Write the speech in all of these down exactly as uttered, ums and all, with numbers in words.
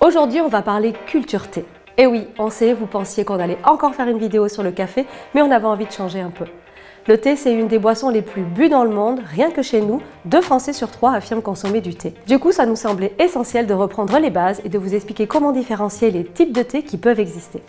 Aujourd'hui, on va parler culture thé. Et oui, on sait, vous pensiez qu'on allait encore faire une vidéo sur le café, mais on avait envie de changer un peu. Le thé, c'est une des boissons les plus bues dans le monde. Rien que chez nous, deux Français sur trois affirment consommer du thé. Du coup, ça nous semblait essentiel de reprendre les bases et de vous expliquer comment différencier les types de thé qui peuvent exister.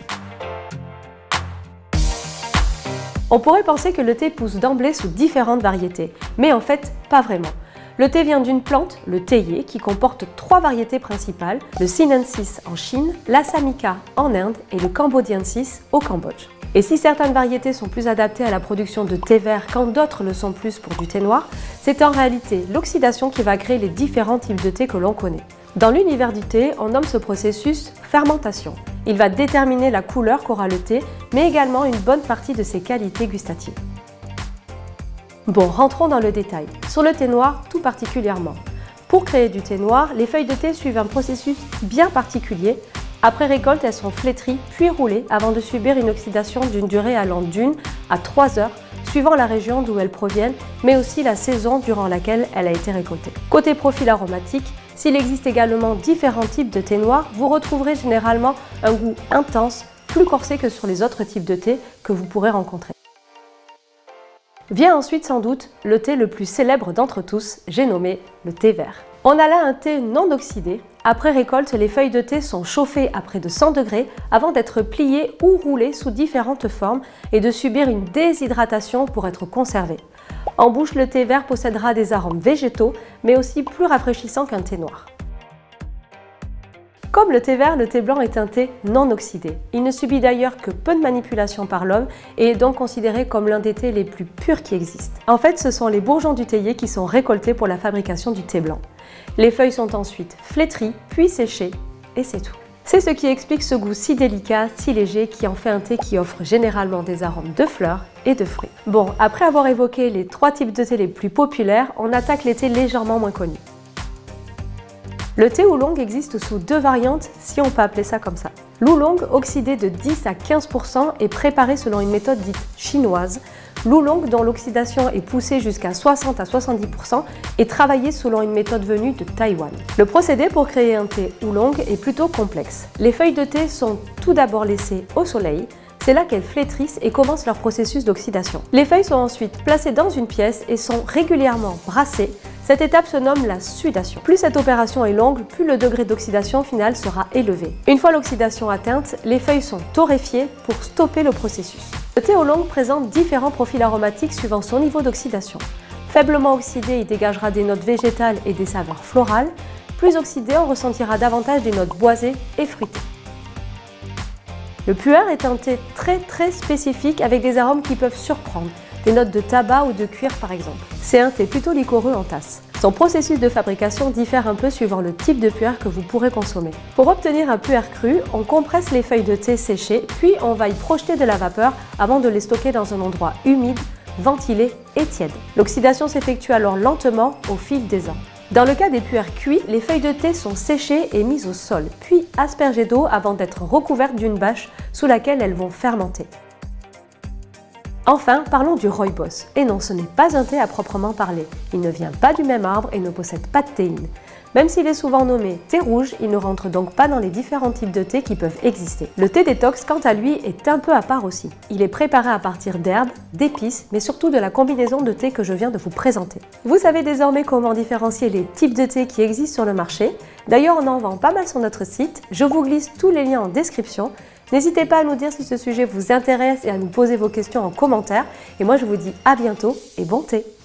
On pourrait penser que le thé pousse d'emblée sous différentes variétés, mais en fait, pas vraiment. Le thé vient d'une plante, le théier, qui comporte trois variétés principales, le sinensis en Chine, l'assamika en Inde et le cambodiensis au Cambodge. Et si certaines variétés sont plus adaptées à la production de thé vert quand d'autres le sont plus pour du thé noir, c'est en réalité l'oxydation qui va créer les différents types de thé que l'on connaît. Dans l'univers du thé, on nomme ce processus fermentation. Il va déterminer la couleur qu'aura le thé, mais également une bonne partie de ses qualités gustatives. Bon, rentrons dans le détail. Sur le thé noir, tout particulièrement. Pour créer du thé noir, les feuilles de thé suivent un processus bien particulier. Après récolte, elles sont flétries puis roulées avant de subir une oxydation d'une durée allant d'une à trois heures, suivant la région d'où elles proviennent, mais aussi la saison durant laquelle elle a été récoltée. Côté profil aromatique, s'il existe également différents types de thé noir, vous retrouverez généralement un goût intense, plus corsé que sur les autres types de thé que vous pourrez rencontrer. Vient ensuite sans doute le thé le plus célèbre d'entre tous, j'ai nommé le thé vert. On a là un thé non oxydé. Après récolte, les feuilles de thé sont chauffées à près de cent degrés avant d'être pliées ou roulées sous différentes formes et de subir une déshydratation pour être conservées. En bouche, le thé vert possédera des arômes végétaux, mais aussi plus rafraîchissants qu'un thé noir. Comme le thé vert, le thé blanc est un thé non oxydé. Il ne subit d'ailleurs que peu de manipulation par l'homme et est donc considéré comme l'un des thés les plus purs qui existent. En fait, ce sont les bourgeons du théier qui sont récoltés pour la fabrication du thé blanc. Les feuilles sont ensuite flétries, puis séchées, et c'est tout. C'est ce qui explique ce goût si délicat, si léger, qui en fait un thé qui offre généralement des arômes de fleurs et de fruits. Bon, après avoir évoqué les trois types de thé les plus populaires, on attaque les thés légèrement moins connus. Le thé oolong existe sous deux variantes, si on peut appeler ça comme ça. L'oolong, oxydé de dix à quinze pour cent, est préparé selon une méthode dite chinoise. L'oolong, dont l'oxydation est poussée jusqu'à soixante à soixante-dix pour cent, est travaillé selon une méthode venue de Taïwan. Le procédé pour créer un thé oolong est plutôt complexe. Les feuilles de thé sont tout d'abord laissées au soleil. C'est là qu'elles flétrissent et commencent leur processus d'oxydation. Les feuilles sont ensuite placées dans une pièce et sont régulièrement brassées. Cette étape se nomme la sudation. Plus cette opération est longue, plus le degré d'oxydation final sera élevé. Une fois l'oxydation atteinte, les feuilles sont torréfiées pour stopper le processus. Le thé oolong présente différents profils aromatiques suivant son niveau d'oxydation. Faiblement oxydé, il dégagera des notes végétales et des saveurs florales. Plus oxydé, on ressentira davantage des notes boisées et fruitées. Le pu'er est un thé très très spécifique avec des arômes qui peuvent surprendre, des notes de tabac ou de cuir par exemple. C'est un thé plutôt liquoreux en tasse. Son processus de fabrication diffère un peu suivant le type de pu'er que vous pourrez consommer. Pour obtenir un pu'er cru, on compresse les feuilles de thé séchées, puis on va y projeter de la vapeur avant de les stocker dans un endroit humide, ventilé et tiède. L'oxydation s'effectue alors lentement au fil des ans. Dans le cas des pu'ers cuits, les feuilles de thé sont séchées et mises au sol, puis aspergées d'eau avant d'être recouvertes d'une bâche sous laquelle elles vont fermenter. Enfin, parlons du rooibos. Et non, ce n'est pas un thé à proprement parler. Il ne vient pas du même arbre et ne possède pas de théine. Même s'il est souvent nommé thé rouge, il ne rentre donc pas dans les différents types de thé qui peuvent exister. Le thé détox, quant à lui, est un peu à part aussi. Il est préparé à partir d'herbes, d'épices, mais surtout de la combinaison de thé que je viens de vous présenter. Vous savez désormais comment différencier les types de thé qui existent sur le marché. D'ailleurs, on en vend pas mal sur notre site. Je vous glisse tous les liens en description. N'hésitez pas à nous dire si ce sujet vous intéresse et à nous poser vos questions en commentaire. Et moi, je vous dis à bientôt et bon thé!